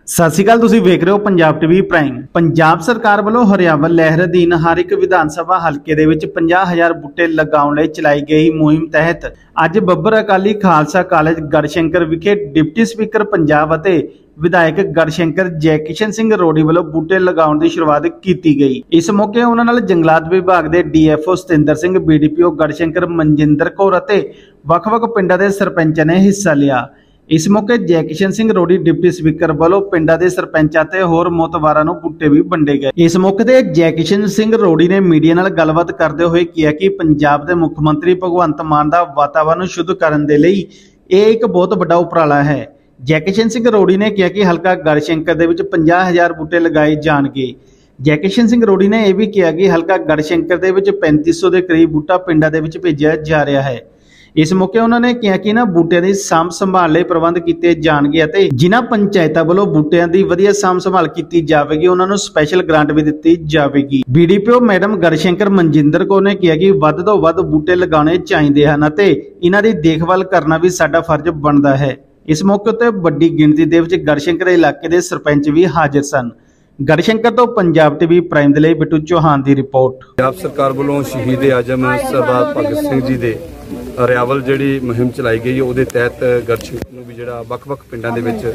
ਸਤਿ ਸ਼੍ਰੀ ਅਕਾਲ। ਤੁਸੀਂ ਵੇਖ ਰਹੇ ਹੋ ਪੰਜਾਬ ਟੀਵੀ ਪ੍ਰਾਈਮ। ਪੰਜਾਬ ਸਰਕਾਰ ਵੱਲੋਂ ਹਰਿਆਵਲ ਲਹਿਰ ਅਧੀਨ ਹਰ ਇੱਕ ਵਿਧਾਨ ਸਭਾ ਹਲਕੇ ਦੇ ਵਿੱਚ 50,000 ਬੂਟੇ ਲਗਾਉਣ ਲਈ ਚਲਾਈ ਗਈ ਮੁਹਿੰਮ ਤਹਿਤ ਅੱਜ ਬੱਬਰ ਅਕਾਲੀ ਖਾਲਸਾ ਕਾਲਜ ਗੜਸ਼ੰਕਰ ਵਿਖੇ ਡਿਪਟੀ ਸਪੀਕਰ ਪੰਜਾਬ ਅਤੇ ਵਿਧਾਇਕ ਗੜਸ਼ੰਕਰ ਜੈਕਿਸ਼ਨ ਸਿੰਘ ਰੋੜੀ ਵੱਲੋਂ ਬੂਟੇ ਲਗਾਉਣ ਦੀ ਸ਼ੁਰੂਆਤ ਕੀਤੀ ਗਈ। ਇਸ ਮੌਕੇ ਉਹਨਾਂ ਨਾਲ ਜੰਗਲਾਤ ਵਿਭਾਗ ਦੇ ਡੀਐਫਓ ਸਤਿੰਦਰ ਸਿੰਘ, ਬੀਡੀਪੀਓ ਗੜਸ਼ੰਕਰ ਮਨਜਿੰਦਰ ਕੌਰ ਅਤੇ ਵੱਖ-ਵੱਖ ਪਿੰਡਾਂ ਦੇ ਸਰਪੰਚਾਂ ਨੇ ਹਿੱਸਾ ਲਿਆ। इस मौके जैकिशन सिंह रोड़ी डिप्टी स्पीकर वालों पिंडा के सरपंचां ते होर मोतबारां नूं बूटे भी वंडे गए। इस मौके ते जैकिशन सिंह रोड़ी ने मीडिया नाल गलबात करते हुए कहा कि पंजाब के मुख मंत्री भगवंत मान दा वातावरण शुद्ध करन दे लई यह एक बहुत बड़ा उपराला है। जैकिशन सिंह रोड़ी ने कहा कि हलका गड़शंकर दे विच 50,000 बूटे लगाए जाणगे। जैकिशन सिंह रोड़ी ने यह भी कहा कि हलका गड़शंकर दे विच 3500 के करीब बूटा पिंडा दे विच भेजिया जा रहा है। इस मौके उन्होंने कहा कि ना बूटियां की सांभ संभाल लई प्रबंध किए जाणगे ते जिन्हां पंचायतां वल्लों बूटियां की वधिया सांभ संभाल की जाएगी उन्हां नूं स्पैशल ग्रांट भी दी जाएगी। बीडीपीओ मैडम गड़शंकर मनजिंदर कौर ने कहा कि वध तों वध बूटे लगाने चाहिए हैं ते इन्हां दी देखभाल करना भी साडा फर्ज बनता है। इस मौके उत्ते वड्डी गिणती दे विच गड़शंकर इलाके के सरपंच भी हाजिर सन। गड़शंकर तो पंजाब टीवी प्राइम दे लई बिट्टू चौहान की रिपोर्ट। पंजाब सरकार वालों शहीद आजम सरदार भगत सिंह जी के हरियावल जी मुहिम चलाई गई है उहदे तहत गड़शंकर नूं भी जिहड़ा वख-वख पिंडां दे विच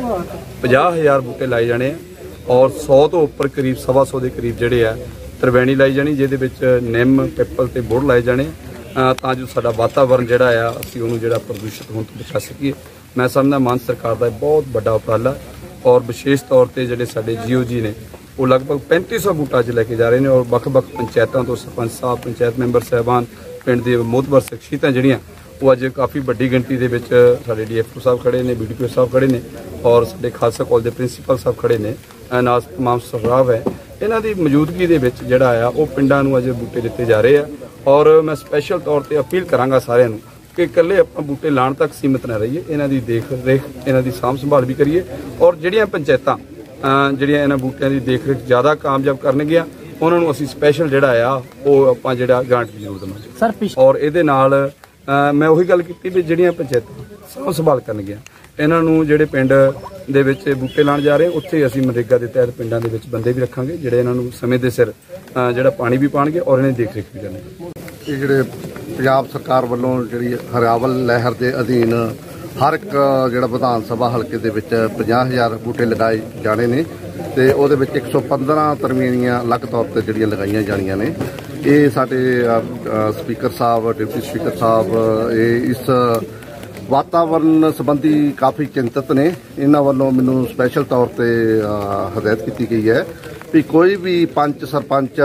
50,000 बूटे लाए जाने और 100 तो उपर करीब 125 के करीब जिहड़े आ तरवैणी लाई जानी जिहदे विच निम पिपल ते बुढ़ लाए जाने तां जो साडा वातावरण जिहड़ा आ असीं उहनूं जिहड़ा प्रदूषित होण तों बचा सकीए। मैं समझदा मान सरकार दा बहुत बड़ा उपराला और विशेष तौर पर जिहड़े साडे GOG ने वो लगभग 3500 बूटा अज लैके जा रहे हैं और वख-वख पंचायतों तो सरपंच साहब, पंचायत मैंबर साहबान, पिंड के मोतबर शख्सियतां जिहड़ियां वो अज काफ़ी वड्डी गिणती दे विच साडे DFO साहब खड़े ने, BDPO साहब खड़े ने और साडे खालसा कॉलेज के प्रिंसीपल साहब खड़े ने, नाल तमाम स्टाफ है। इन्हां दी मौजूदगी दे विच जिहड़ा आ वो पिंडां नूं अज बूटे दिते जा रहे हैं और मैं स्पैशल तौर पर अपील करांगा सारिआं नूं कि इकल्ले आपां बूटे लाण तक सीमित ना रहिए, इन्हां दी देख रेख इन्हां दी सांभ संभाल भी करिए और जिहड़ियां पंचायतां ਜਿਹੜੀਆਂ ਇਹਨਾਂ ਬੂਟਿਆਂ ਦੀ ਦੇਖ ਰੇਖ ਜ਼ਿਆਦਾ ਕਾਮਯਾਬ ਕਰਨਗੀਆਂ ਉਹਨਾਂ ਨੂੰ ਅਸੀਂ ਸਪੈਸ਼ਲ ਜਿਹੜਾ ਆ ਉਹ ਆਪਾਂ ਜਿਹੜਾ ਗ੍ਰਾਂਟ ਵੀ ਜ਼ਰੂਰ ਦੇਵਾਂਗੇ ਸਰ। ਔਰ ਇਹਦੇ ਨਾਲ ਮੈਂ ਉਹੀ ਗੱਲ ਕੀਤੀ ਵੀ ਜਿਹੜੀਆਂ ਪੰਚਾਇਤਾਂ ਸਾਂਭ ਸੰਭਾਲ ਕਰਨਗੀਆਂ ਇਹਨਾਂ ਨੂੰ ਜਿਹੜੇ ਪਿੰਡ ਦੇ ਵਿੱਚ ਬੂਟੇ ਲਾਣ ਜਾ ਰਹੇ ਉੱਥੇ ਅਸੀਂ ਮਨਰੇਗਾ ਦੇ ਤਹਿਤ ਪਿੰਡਾਂ ਦੇ ਵਿੱਚ ਬੰਦੇ ਵੀ ਰੱਖਾਂਗੇ ਜਿਹੜੇ ਇਹਨਾਂ ਨੂੰ ਸਮੇਂ ਦੇ ਸਿਰ ਜਿਹੜਾ ਪਾਣੀ ਵੀ ਪਾਣਗੇ ਔਰ ਇਹਨਾਂ ਦੀ ਦੇਖ ਰੇਖ ਵੀ ਕਰਨਗੇ। ਇਹ ਜਿਹੜੇ ਪੰਜਾਬ ਸਰਕਾਰ ਵੱਲੋਂ ਜਿਹੜੀ ਹਰਿਆਵਲ ਲਹਿਰ ਦੇ ਅਧੀਨ हर एक जिहड़ा विधान सभा हल्के दे विच 50,000 बूटे लगाए जाने ने ते उहदे विच 115 तरमीनियां अलग तौर पर जिहड़ियां लगाईयां जाणियां ने। ये साडे स्पीकर साहब, डिप्टी स्पीकर साहब ये इस वातावरण संबंधी काफ़ी चिंतित ने। इन्हां वल्लों मैनूं स्पैशल तौर पर हदायत की गई है भी कोई भी पंच सरपंच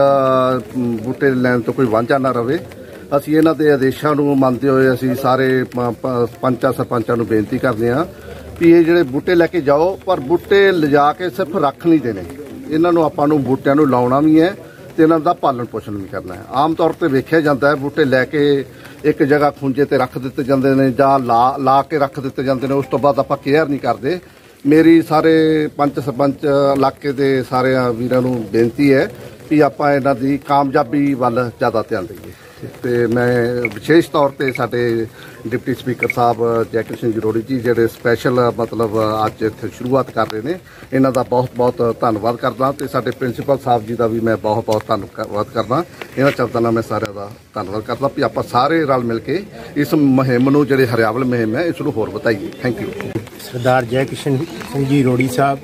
बूटे लैण तो कोई वांझा ना रहे। ਅਸੀਂ ਇਹਨਾਂ ਦੇ ਆਦੇਸ਼ਾਂ ਨੂੰ ਮੰਨਦੇ ਹੋਏ ਅਸੀਂ ਸਾਰੇ ਪੰਚਾਂ ਸਰਪੰਚਾਂ ਨੂੰ ਬੇਨਤੀ ਕਰਦੇ ਹਾਂ ਵੀ ਇਹ ਜਿਹੜੇ ਬੂਟੇ ਲੈ ਕੇ ਜਾਓ ਪਰ ਬੂਟੇ ਲਿਜਾ ਕੇ ਸਿਰਫ ਰੱਖ ਨਹੀਂ ਦੇਣੇ, ਇਹਨਾਂ ਨੂੰ ਆਪਾਂ ਨੂੰ ਬੂਟਿਆਂ ਨੂੰ ਲਾਉਣਾ ਵੀ ਹੈ ਤੇ ਇਹਨਾਂ ਦਾ ਪਾਲਣ ਪੋਸ਼ਣ ਵੀ ਕਰਨਾ ਹੈ। ਆਮ ਤੌਰ ਤੇ ਵੇਖਿਆ ਜਾਂਦਾ ਹੈ ਬੂਟੇ ਲੈ ਕੇ ਇੱਕ ਜਗ੍ਹਾ ਖੁੰਝੇ ਤੇ ਰੱਖ ਦਿੱਤੇ ਜਾਂਦੇ ਨੇ ਜਾਂ ਲਾ ਕੇ ਰੱਖ ਦਿੱਤੇ ਜਾਂਦੇ ਨੇ, ਉਸ ਤੋਂ ਬਾਅਦ ਆਪਾਂ ਕੇਅਰ ਨਹੀਂ ਕਰਦੇ। ਮੇਰੀ ਸਾਰੇ ਪੰਚ ਸਰਪੰਚ ਇਲਾਕੇ ਦੇ ਸਾਰੇ ਵੀਰਾਂ ਨੂੰ ਬੇਨਤੀ ਹੈ ਵੀ ਆਪਾਂ ਇਹਨਾਂ ਦੀ ਕਾਮਯਾਬੀ ਵੱਲ ਜ਼ਿਆਦਾ ਧਿਆਨ ਦੇਈਏ ਤੇ ਮੈਂ ਵਿਸ਼ੇਸ਼ ਤੌਰ ਤੇ ਸਾਡੇ ਡਿਪਟੀ ਸਪੀਕਰ ਸਾਹਿਬ ਜੈਕਿਸ਼ਨ ਸਿੰਘ ਰੋੜੀ ਜੀ ਜਿਹੜੇ ਸਪੈਸ਼ਲ ਮਤਲਬ ਅੱਜ ਇੱਥੇ ਸ਼ੁਰੂਆਤ ਕਰ ਰਹੇ ਨੇ ਇਹਨਾਂ ਦਾ ਬਹੁਤ ਬਹੁਤ ਧੰਨਵਾਦ ਕਰਦਾ ਤੇ ਸਾਡੇ ਪ੍ਰਿੰਸੀਪਲ ਸਾਹਿਬ ਜੀ ਦਾ ਵੀ ਮੈਂ ਬਹੁਤ ਬਹੁਤ ਧੰਨਵਾਦ ਕਰਦਾ। ਇਹਨਾਂ ਸ਼ਬਦਾਂ ਨਾਲ ਮੈਂ ਸਾਰਿਆਂ ਦਾ ਧੰਨਵਾਦ ਕਰਦਾ ਵੀ ਆਪਾਂ ਸਾਰੇ ਰਲ ਮਿਲ ਕੇ ਇਸ ਮੁਹਿੰਮ ਨੂੰ ਜਿਹੜੇ ਹਰਿਆਵਲ ਮੁਹਿੰਮ ਹੈ ਇਸ ਨੂੰ ਹੋਰ ਵਧਾਈਏ। Thank you. सरदार जैकिशन सिंह जी रोड़ी साहब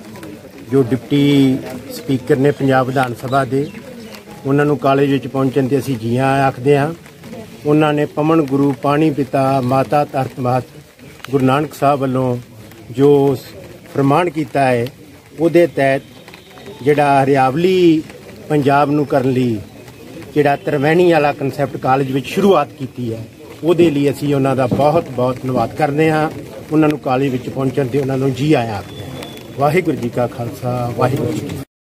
जो डिप्टी स्पीकर ने पंजाब विधान सभा के उन्होंने कॉलेज में पहुँचने ते असीं जी आया आखते हाँ। उन्होंने पमन गुरु पानी पिता माता धरत मात गुरु नानक साहब वालों जो प्रमाण किया है उहदे तहत जिहड़ा हरियावली पंजाब नूं करन लई जिहड़ा तरवैणी वाला कंसैप्ट कॉलेज में शुरुआत की है ਉਹਦੇ ਲਈ ਅਸੀਂ ਉਹਨਾਂ ਦਾ ਬਹੁਤ ਬਹੁਤ ਧੰਨਵਾਦ ਕਰਦੇ ਹਾਂ। ਉਹਨਾਂ ਨੂੰ ਕਾਲਜ ਵਿੱਚ ਪਹੁੰਚਣ ਤੇ ਉਹਨਾਂ ਨੂੰ ਜੀ ਆਇਆਂ ਆਖਦੇ ਹਾਂ। ਵਾਹਿਗੁਰੂ ਜੀ ਕਾ ਖਾਲਸਾ, ਵਾਹਿਗੁਰੂ ਜੀ।